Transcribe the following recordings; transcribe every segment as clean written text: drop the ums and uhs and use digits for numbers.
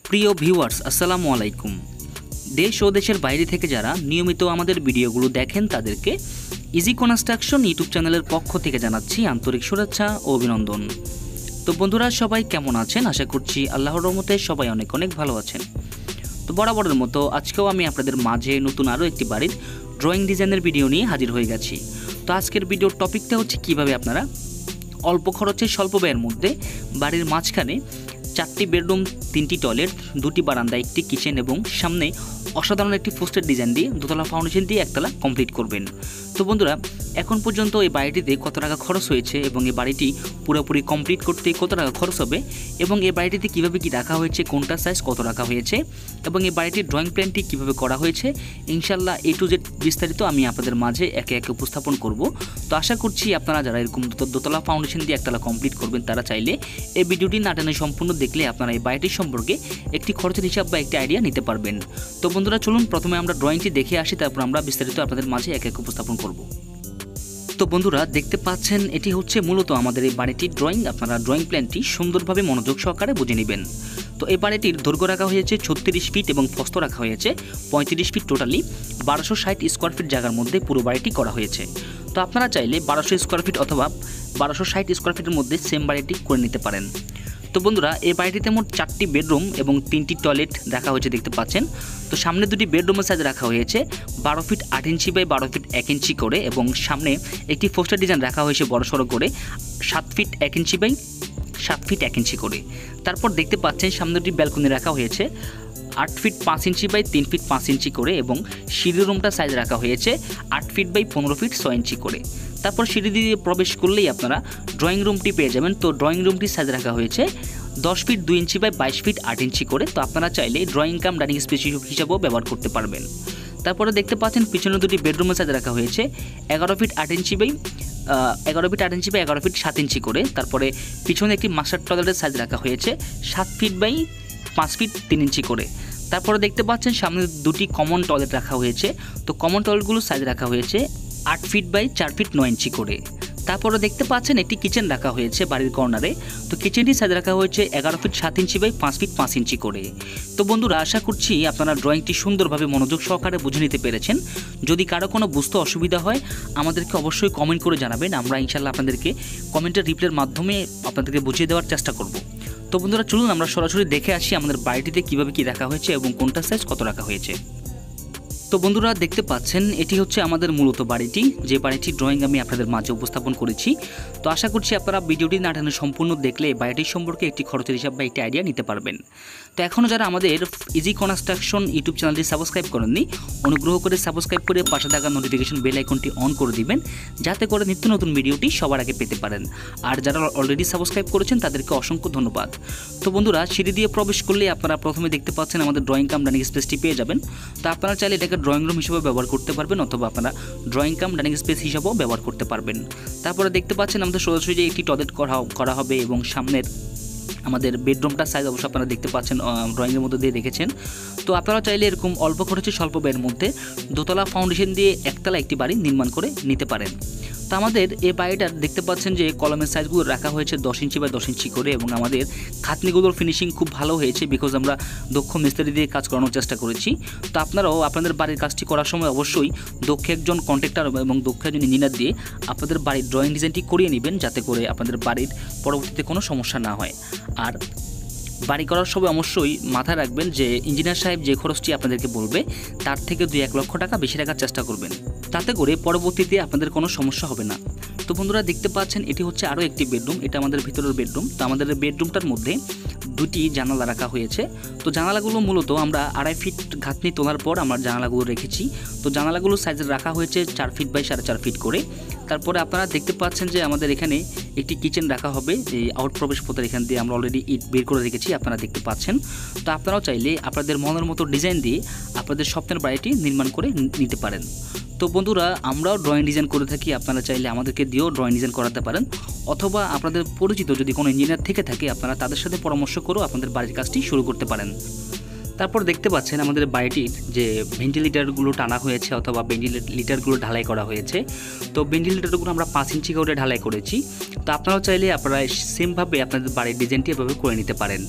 প্রিয় ভিউয়ার্স, আসসালামু আলাইকুম। দেশ ও দেশের বাইরে থেকে যারা নিয়মিত আমাদের ভিডিওগুলো দেখেন তাদেরকে ইজি কনস্ট্রাকশন ইউটিউব চ্যানেলের পক্ষ থেকে জানাচ্ছি আন্তরিক শুভেচ্ছা ও অভিনন্দন। তো বন্ধুরা, সবাই কেমন আছেন? আশা করছি আল্লাহর রহমতে সবাই অনেক অনেক ভালো আছেন। তো বরাবরের মতো আজকেও আমি আপনাদের মাঝে নতুন আরও একটি বাড়ির ড্রয়িং ডিজাইনের ভিডিও নিয়ে হাজির হয়ে গেছি। তো আজকের ভিডিওর টপিকটা হচ্ছে কিভাবে আপনারা অল্প খরচে স্বল্প ব্যয়ের মধ্যে বাড়ির মাঝখানে 4টি বেডরুম, 3টি টয়লেট, 2টি বারান্দা, একটি কিচেন এবং সামনে অসাধারণ একটি পোস্টার ডিজাইন দিয়ে দোতলা ফাউন্ডেশন দিয়ে একতলা কমপ্লিট করবেন। তো বন্ধুরা, এখন পর্যন্ত এই বাড়িটিতে কত টাকা খরচ হয়েছে এবং এই বাড়িটি পুরোপুরি কমপ্লিট করতে কত টাকা খরচ হবে এবং এই বাড়িটিতে কীভাবে কী রাখা হয়েছে, কোনটা সাইজ কত রাখা হয়েছে এবং এই বাড়িটির ড্রয়িং প্ল্যানটি কীভাবে করা হয়েছে, ইনশাল্লাহ A to Z বিস্তারিত আমি আপনাদের মাঝে একে একে উপস্থাপন করব। তো আশা করছি আপনারা যারা এরকম দোতলা ফাউন্ডেশন দিয়ে একতলা কমপ্লিট করবেন তারা চাইলে এই ভিডিওটি না টেনে সম্পূর্ণ দেখলে আপনারা এই বাড়িটির সম্পর্কে একটি খরচের হিসাব বা একটি আইডিয়া নিতে পারবেন। তো বন্ধুরা, চলুন প্রথমে আমরা ড্রয়িংটি দেখে আসি, তারপর আমরা বিস্তারিত আপনাদের মাঝে একে একে উপস্থাপন করব। তো বন্ধুরা, দেখতে পাচ্ছেন এটি হচ্ছে মূলত আমাদের এই বাড়িটির ড্রয়িং। আপনারা ড্রয়িং প্ল্যানটি সুন্দরভাবে মনোযোগ সহকারে বুঝে নেবেন। তো এই বাড়িটির দৈর্ঘ্য রাখা হয়েছে 36 ফিট এবং প্রস্থ রাখা হয়েছে 35 ফিট। টোটালি 1260 স্কোয়ার ফিট জায়গার মধ্যে পুরো বাড়িটি করা হয়েছে। তো আপনারা চাইলে 1200 স্কোয়ার ফিট অথবা 1260 স্কোয়ার ফিটের মধ্যে সেম বাড়িটি করে নিতে পারেন। তো বন্ধুরা, এই বাড়িটিতে মোট 4টি বেডরুম এবং 3টি টয়লেট রাখা হয়েছে দেখতে পাচ্ছেন। তো সামনে 2টি বেডরুমের সাইজ রাখা হয়েছে 12 feet 8 inch by 12 feet 1 inch করে এবং সামনে একটি পোস্টার ডিজাইন রাখা হয়েছে বড়সড় করে 7 feet 1 inch by 7 feet 1 inch করে। তারপর দেখতে পাচ্ছেন সামনে 2টি ব্যালকনি রাখা হয়েছে 8 feet 5 inch by 3 feet 5 inch করে এবং সিঁড়ি রুমটা সাইজ রাখা হয়েছে 8 ফিট বাই 15 ফিট 6 ইঞ্চি করে। তারপর সিঁড়ি দিয়ে প্রবেশ করলেই আপনারা ড্রয়িং রুমটি পেয়ে যাবেন। তো ড্রয়িং রুমটি সাইজ রাখা হয়েছে 10 feet 2 inch by 22 feet 8 inch করে। তো আপনারা চাইলে ড্রয়িং কাম ডাইনিং স্পেস হিসাবেও ব্যবহার করতে পারবেন। তারপরে দেখতে পাচ্ছেন পিছনে 2টি বেডরুমের সাইজ রাখা হয়েছে 11 feet 8 inch by 11 feet 8 inch by 11 feet 7 inch করে। তারপরে পিছনে একটি মাস্টার টয়লেটের সাইজ রাখা হয়েছে 7 ফিট বাই 5 ফিট 3 ইঞ্চি করে। তারপরে দেখতে পাচ্ছেন সামনে 2টি কমন টয়লেট রাখা হয়েছে। তো কমন টয়লেটগুলো সাইজ রাখা হয়েছে 8 ফিট বাই 4 ফিট 9 ইঞ্চি করে। তারপরে দেখতে পাচ্ছেন একটি কিচেন রাখা হয়েছে বাড়ির কর্নারে। তো কিচেনটি সাইজ রাখা হয়েছে 11 feet 7 inch by 5 feet 5 inch করে। তো বন্ধুরা, আশা করছি আপনারা ড্রয়িংটি সুন্দরভাবে মনোযোগ সহকারে বুঝে নিতে পেরেছেন। যদি কারো কোনো বুঝতে অসুবিধা হয় আমাদেরকে অবশ্যই কমেন্ট করে জানাবেন। আমরা ইনশাল্লাহ আপনাদেরকে কমেন্টের রিপ্লাইয়ের মাধ্যমে আপনাদেরকে বুঝিয়ে দেওয়ার চেষ্টা করব। তো বন্ধুরা, চলুন আমরা সরাসরি দেখে আসি আমাদের বাড়িটিতে কীভাবে কী রাখা হয়েছে এবং কোনটা সাইজ কত রাখা হয়েছে। তো বন্ধুরা, দেখতে পাচ্ছেন এটি হচ্ছে আমাদের মূলত বাড়িটি, যে বাড়িটির ড্রয়িং আমি আপনাদের মাঝে উপস্থাপন করেছি। তো আশা করছি আপনারা ভিডিওটি না টেনে সম্পূর্ণ দেখলে বাড়িটির সম্পর্কে একটি খরচের হিসাব বা একটি আইডিয়া নিতে পারবেন। তো এখনও যারা আমাদের ইজি কনস্ট্রাকশন ইউটিউব চ্যানেলটি সাবস্ক্রাইব করেননি, অনুগ্রহ করে সাবস্ক্রাইব করে পাশে থাকা নোটিফিকেশন বেল আইকনটি অন করে দিবেন, যাতে করে নিত্য নতুন ভিডিওটি সবার আগে পেতে পারেন। আর যারা অলরেডি সাবস্ক্রাইব করেছেন তাদেরকে অসংখ্য ধন্যবাদ। তো বন্ধুরা, সিঁড়ি দিয়ে প্রবেশ করলে আপনারা প্রথমে দেখতে পাচ্ছেন আমাদের ড্রয়িং কাম ডাইনিং স্পেসটি পেয়ে যাবেন। তো আপনারা চাইলে এটাকে ড্রয়িং রুম হিসেবে ব্যবহার করতে পারবেন অথবা আপনারা ড্রয়িং কাম ডাইনিং স্পেস হিসাবেও ব্যবহার করতে পারবেন। তারপরে দেখতে পাচ্ছেন আমাদের সোজাসুজি একটি টয়লেট করা হবে এবং সামনের আমাদের বেডরুমটার সাইজ অবশ্যই আপনারা দেখতে পাচ্ছেন ড্রয়িংয়ের মধ্যে দিয়ে রেখেছেন। তো আপনারা চাইলে এরকম অল্প খরচে স্বল্প ব্যয়ের মধ্যে দোতলা ফাউন্ডেশন দিয়ে একতলা একটি বাড়ি নির্মাণ করে নিতে পারেন। তো আমাদের এই বাড়িটার দেখতে পাচ্ছেন যে কলমের সাইজগুলো রাখা হয়েছে 10 ইঞ্চি বা 10 ইঞ্চি করে এবং আমাদের খাতনিগুলোর ফিনিশিং খুব ভালো হয়েছে, বিকজ আমরা দক্ষ মিস্ত্রি দিয়ে কাজ করানোর চেষ্টা করেছি। তো আপনারাও আপনাদের বাড়ির কাজটি করার সময় অবশ্যই দক্ষ একজন কন্ট্রাক্টর এবং দক্ষ একজন ইঞ্জিনিয়ার দিয়ে আপনাদের বাড়ির ড্রয়িং ডিজাইনটি করিয়ে নেবেন, যাতে করে আপনাদের বাড়ির পরবর্তীতে কোনো সমস্যা না হয়। আর বাড়ি করার সময় অবশ্যই মাথায় রাখবেন যে ইঞ্জিনিয়ার সাহেব যে খরচটি আপনাদেরকে বলবে তার থেকে 2-1 লক্ষ টাকা বেশি রাখার চেষ্টা করবেন, তাতে করে পরবর্তীতে আপনাদের কোনো সমস্যা হবে না। তো বন্ধুরা, দেখতে পাচ্ছেন এটি হচ্ছে আরও একটি বেডরুম, এটা আমাদের ভিতরের বেডরুম। তো আমাদের বেডরুমটার মধ্যে 2টি জানালা রাখা হয়েছে। তো জানালাগুলো মূলত আমরা 2.5 ফিট ঘাতনি তোলার পর আমরা জানালাগুলো রেখেছি। তো জানালাগুলো সাইজ রাখা হয়েছে 4 ফিট বাই 4.5 ফিট করে। তারপরে আপনারা দেখতে পাচ্ছেন যে আমাদের এখানে একটি কিচেন রাখা হবে, এই আউট প্রবেশ পথের এখান দিয়ে আমরা অলরেডি ইট বের করে রেখেছি, আপনারা দেখতে পাচ্ছেন। তো আপনারাও চাইলে আপনাদের মনের মতো ডিজাইন দিয়ে আপনাদের স্বপ্নের বাড়িটি নির্মাণ করে নিতে পারেন। তো বন্ধুরা, আমরাও ড্রয়িং ডিজাইন করে থাকি, আপনারা চাইলে আমাদেরকে দিয়েও ড্রয়িং ডিজাইন করাতে পারেন অথবা আপনাদের পরিচিত যদি কোনো ইঞ্জিনিয়ার থেকে থাকে আপনারা তাদের সাথে পরামর্শ করেও আপনাদের বাড়ির কাজটি শুরু করতে পারেন। তারপর দেখতে পাচ্ছেন আমাদের বাড়িটির যে ভেন্টিলেটারগুলো টানা হয়েছে অথবা ভেন্টিলেটারগুলো ঢালাই করা হয়েছে। তো ভেন্টিলেটারগুলো আমরা 5 ইঞ্চি করে ঢালাই করেছি। তো আপনারাও চাইলে আপনারা সেমভাবে আপনাদের বাড়ির ডিজাইনটি এভাবে করে নিতে পারেন।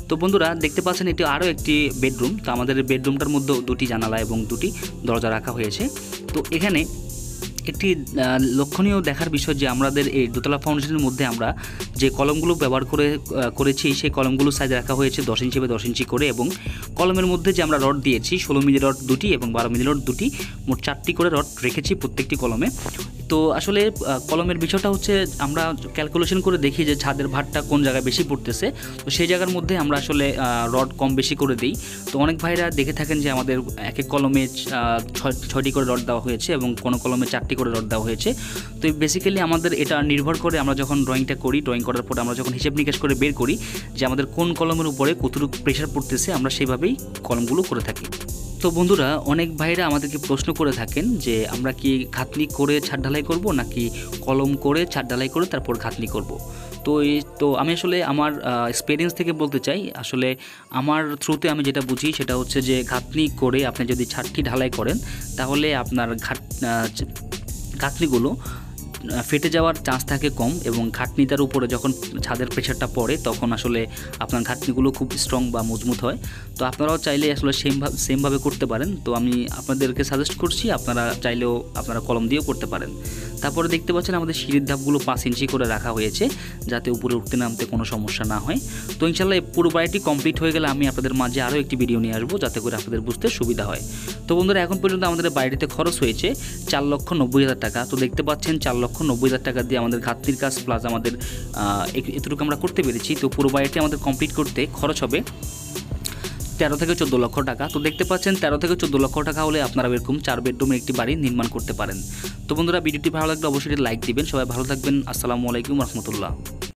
তো বন্ধুরা দেখতে পাচ্ছেন এটি আরও একটি বেডরুম। তো আমাদের বেডরুমটার মধ্যেও দুটি জানালা এবং দুটি দরজা রাখা হয়েছে। তো এখানে একটি লক্ষণীয় দেখার বিষয় যে আমাদের এই দোতলা ফাউন্ডেশনের মধ্যে আমরা যে কলমগুলো ব্যবহার করেছি সেই কলমগুলো সাইজ রাখা হয়েছে 10 ইঞ্চি বা 10 ইঞ্চি করে, এবং কলমের মধ্যে যে আমরা রড দিয়েছি 16 মিলি রড দুটি এবং 12 মিলি রড দুটি, মোট 4টি করে রড রেখেছি প্রত্যেকটি কলমে। তো আসলে কলমের বিষয়টা হচ্ছে আমরা ক্যালকুলেশন করে দেখি যে ছাদের ভারটা কোন জায়গায় বেশি পড়তেছে, তো সেই জায়গার মধ্যে আমরা আসলে রড কম বেশি করে দিই। তো অনেক ভাইরা দেখে থাকেন যে আমাদের এক এক কলমে 6টি করে রড দেওয়া হয়েছে এবং কোনো কলমে 4টি করে রড দেওয়া হয়েছে। তো বেসিক্যালি আমাদের এটা নির্ভর করে আমরা যখন ড্রয়িংটা করি, ড্রয়িং করার পর আমরা যখন হিসেব নিকেশ করে বের করি যে আমাদের কোন কলমের উপরে কতটুকু প্রেশার পড়তেছে, আমরা সেইভাবেই কলমগুলো করে থাকি। তো বন্ধুরা অনেক ভাইরা আমাদেরকে প্রশ্ন করে থাকেন যে আমরা কি খাতনি করে ছাদ ঢালাই করব নাকি কলম করে ছাদ ঢালাই করে তারপর খাতনি করব। তো আমি আসলে আমার এক্সপিরিয়েন্স থেকে বলতে চাই, আসলে আমার থ্রুতে আমি যেটা বুঝি সেটা হচ্ছে যে খাতনি করে আপনি যদি ছাদটি ঢালাই করেন তাহলে আপনার খাতনিগুলো ফেটে যাওয়ার চান্স থাকে কম, এবং খাটনিটার উপরে যখন ছাদের প্রেশারটা পড়ে তখন আসলে আপনার খাটনিগুলো খুব স্ট্রং বা মজবুত হয়। তো আপনারাও চাইলে আসলে সেমভাবে করতে পারেন। তো আমি আপনাদেরকে সাজেস্ট করছি আপনারা চাইলেও আপনারা কলম দিয়েও করতে পারেন। তারপরে দেখতে পাচ্ছেন আমাদের সিঁড়ির ধাপগুলো 5 ইঞ্চি করে রাখা হয়েছে যাতে উপরে উঠতে নামতে কোনো সমস্যা না হয়। তো ইনশাল্লাহ পুরো বাড়িটি কমপ্লিট হয়ে গেলে আমি আপনাদের মাঝে আরও একটি ভিডিও নিয়ে আসবো যাতে করে আপনাদের বুঝতে সুবিধা হয়। তো বন্ধুরা এখন পর্যন্ত আমাদের বাড়িতে খরচ হয়েছে 4,90,000 টাকা। তো দেখতে পাচ্ছেন 4,90,000 টাকা দিয়ে আমাদের ঘাটতির কাজ প্লাস আমাদের এতটুকু আমরা করতে পেরেছি। তো পুরো বাড়িটি আমাদের কমপ্লিট করতে খরচ হবে 13 থেকে 14 লক্ষ টাকা। তো দেখতে পাচ্ছেন 13 থেকে 14 লক্ষ টাকা হলে আপনারা এরকম 4 বেডরুমের একটি বাড়ি নির্মাণ করতে পারেন। তো বন্ধুরা ভিডিওটি ভালো লাগলে অবশ্যই লাইক দিবেন। সবাই ভালো থাকবেন। আসসালামু আলাইকুম রহমতুল্লাহ।